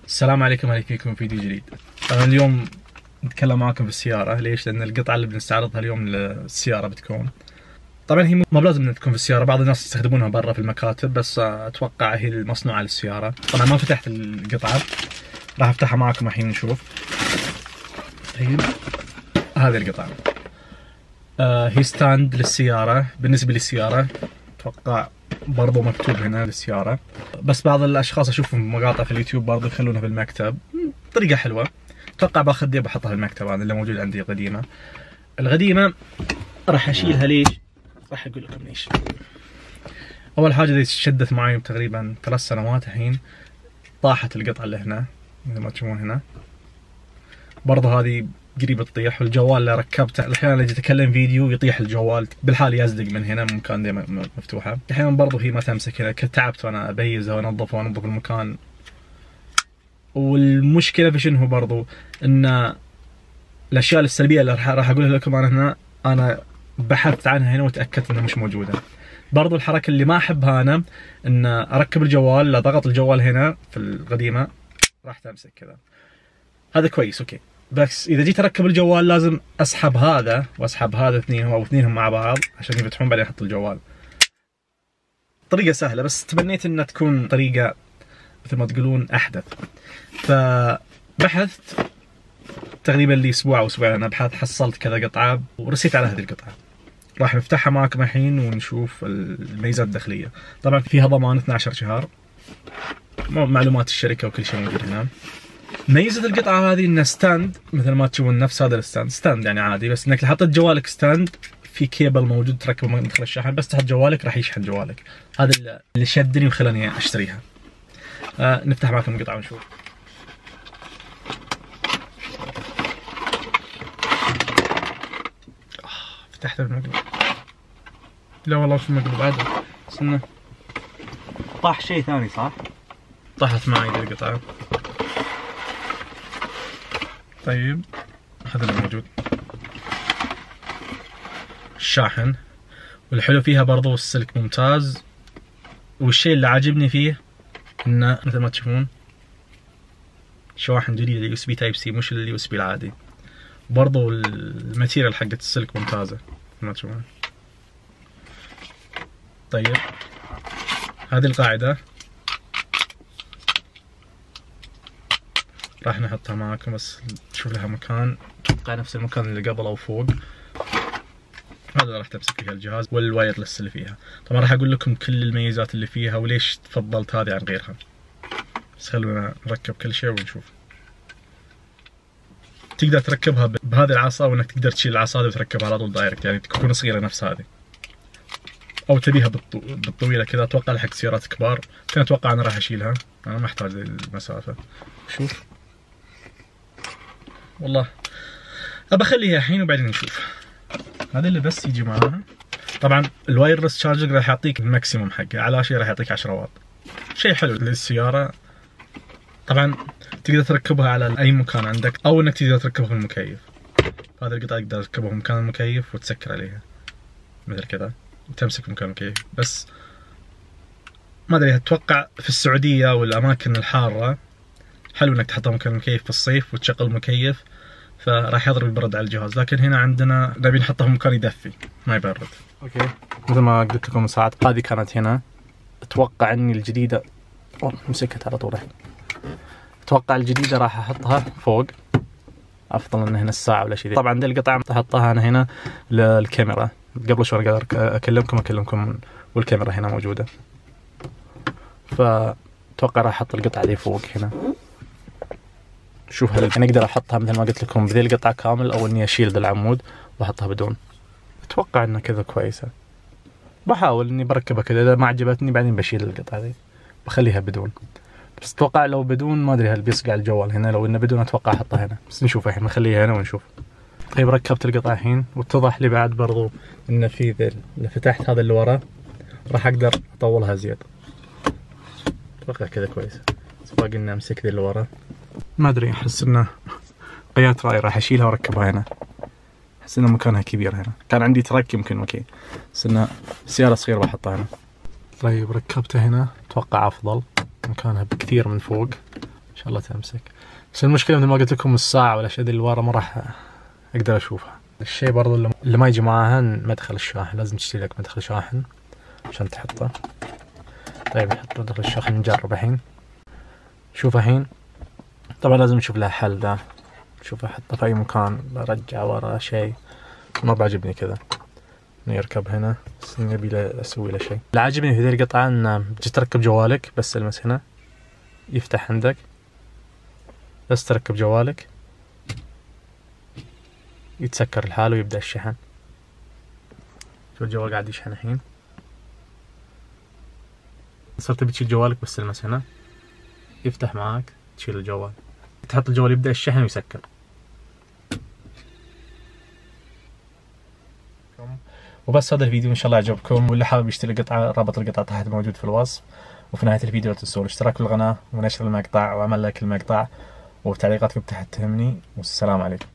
السلام عليكم، اهلا فيكم في فيديو جديد. طبعا اليوم نتكلم معاكم في السيارة. ليش؟ لأن القطعة اللي بنستعرضها اليوم للسيارة بتكون، طبعا هي ما بلازم انها تكون في السيارة، بعض الناس يستخدمونها برا في المكاتب، بس اتوقع هي المصنوعة للسيارة. طبعا ما فتحت القطعة، راح افتحها معاكم الحين نشوف. طيب هذه القطعة هي ستاند للسيارة. بالنسبة للسيارة اتوقع برضو مكتوب هنا للسيارة، بس بعض الاشخاص اشوفهم مقاطع في اليوتيوب برضو يخلونها في المكتب. طريقة حلوة. اتوقع باخذ دي بحطها في المكتب، هذا اللي موجود عندي قديمة. القديمة راح اشيلها. ليش؟ راح اقول لكم ليش. اول حاجة دي شدت معي تقريبا 3 سنوات الحين، طاحت القطعة اللي هنا مثل ما تشوفون هنا. برضو هذه قريبة تطيح، والجوال اللي ركبته احيانا اجي اتكلم فيديو يطيح الجوال بالحال، يزدق من هنا من مكان دي مفتوحة. احيانا برضو هي ما تمسك هنا، كنت تعبت وانا ابيزها وانظف المكان. والمشكلة في شنو برضو؟ ان الاشياء السلبية اللي راح اقولها لكم انا هنا، انا بحثت عنها هنا وتأكدت انها مش موجودة. برضو الحركة اللي ما احبها انا، ان اركب الجوال، لا ضغط الجوال هنا في القديمة راح تمسك كذا. هذا كويس اوكي، بس اذا جيت اركب الجوال لازم اسحب هذا واسحب هذا اثنينهم او اثنينهم مع بعض عشان يفتحون، بعدين احط الجوال. طريقة سهلة، بس تمنيت انها تكون طريقة مثل ما تقولون احدث. فبحثت تقريبا لي اسبوع او اسبوعين ابحث، حصلت كذا قطعة ورسيت على هذه القطعة. راح نفتحها معكم الحين ونشوف الميزات الداخلية. طبعا فيها ضمان 12 شهر، معلومات الشركة وكل شيء موجود هنا. ميزة القطعة هذه انها ستاند، مثل ما تشوفون نفس هذا الستاند، ستاند يعني عادي، بس انك حطيت جوالك ستاند، في كيبل موجود تركبه من مدخل الشاحن، بس تحط جوالك راح يشحن جوالك. هذا اللي شدني وخلاني اشتريها. نفتح معكم القطعة ونشوف. فتحت المقلب. لا والله مش المقلب عادي، بس انه طاح شيء ثاني صح؟ طاحت معي ذي القطعة. طيب هذا اللي موجود، الشاحن. والحلو فيها برضو السلك ممتاز، والشيء اللي عاجبني فيه انه مثل ما تشوفون شواحن جديدة يو اس بي تايب سي، مش اليو اس بي العادي. برضو الماتيريال حقت السلك ممتازة مثل ما تشوفون. طيب هذه القاعدة راح نحطها معاكم، بس تشوف لها مكان، اتوقع نفس المكان اللي قبل او فوق. هذا راح تمسك فيها الجهاز والوايرلس اللي فيها. طبعا راح اقول لكم كل الميزات اللي فيها وليش تفضلت هذه عن غيرها، بس خلونا نركب كل شيء ونشوف. تقدر تركبها بهذه العصا، وانك تقدر تشيل العصا هذه وتركبها على طول دايركت، يعني تكون صغيره نفس هذه، او تبيها بالطويله كذا. اتوقع حق سيارات كبار، كنت اتوقع انا راح اشيلها، انا ما احتاج المسافه. شوف والله ابخليها الحين وبعدين نشوف. هذا اللي بس يجي معاها. طبعا الوايرلس تشارجر راح يعطيك الماكسيموم حقه، على شيء راح يعطيك 10 واط، شيء حلو للسياره. طبعا تقدر تركبها على اي مكان عندك، او انك تقدر تركبها في المكيف. هذه القطعه تقدر تركبها في مكان المكيف وتسكر عليها مثل كذا، وتمسك مكان المكيف. بس ما ادري، اتوقع في السعوديه والاماكن الحاره حلو انك تحطها مكان المكيف في الصيف وتشغل المكيف، فراح يضرب البرد على الجهاز. لكن هنا عندنا نبي نحطها في مكان يدفي ما يبرد. اوكي مثل ما قلت لكم ساعات هذه كانت هنا. اتوقع اني الجديده مسكت على طول الحين. اتوقع الجديده راح احطها فوق، افضل ان هنا الساعه ولا شيء. طبعا دي القطعه احطها انا هنا للكاميرا. قبل شوي قادر اكلمكم والكاميرا هنا موجوده، فاتوقع راح احط القطعه دي فوق هنا. شوف هل انا اقدر احطها مثل ما قلت لكم بذي القطعه كامل، او اني اشيل ذا العمود واحطها بدون. اتوقع انها كذا كويسه. بحاول اني بركبها كذا، اذا ما عجبتني بعدين بشيل القطعه ذي بخليها بدون. بس اتوقع لو بدون ما ادري هل بيصقع الجوال هنا، لو انه بدون اتوقع احطها هنا، بس نشوف الحين نخليها هنا ونشوف. طيب ركبت القطعه الحين، واتضح لي بعد برضو انه في ذا اللي فتحت هذا اللي ورا راح اقدر اطولها زيادة. اتوقع كذا كويس، بس باقي اني امسك ذي اللي ورا. ما ادري، احس انه غيرت رايي، راح اشيلها واركبها هنا. احس انه مكانها كبير هنا، كان عندي ترك يمكن اوكي، بس انه سيارة صغيرة بحطها هنا. طيب ركبتها هنا، اتوقع افضل، مكانها بكثير من فوق. ان شاء الله تمسك. بس المشكله مثل ما قلت لكم الساعه والاشياء اللي ورا ما راح اقدر اشوفها. الشيء برضو اللي ما يجي معاها مدخل الشاحن، لازم تشتري لك مدخل شاحن عشان تحطه. طيب نحط مدخل الشاحن نجرب الحين. شوف الحين طبعا لازم نشوف له حل ده. شوف احطه في اي مكان، برجعه ورا شيء ما بعجبني كذا انه يركب هنا، بس نبي له اسوي له شيء. اللي عاجبني في ذي القطعه انه بتجي تركب جوالك، بس المس هنا يفتح عندك، بس تركب جوالك يتسكر لحاله ويبدأ الشحن. شوف الجوال قاعد يشحن الحين. صرت بتشيل جوالك بس المس هنا يفتح معاك، تشيل الجوال، تحط الجوال يبدأ الشحن ويسكر. وبس هذا الفيديو ان شاء الله عجبكم، واللي حابب يشتري القطعة رابط القطعة تحت موجود في الوصف. وفي نهاية الفيديو لا تنسوا الاشتراك في القناة ونشر المقطع وعمل لايك المقطع، وتعليقاتكم تحت تهمني، والسلام عليكم.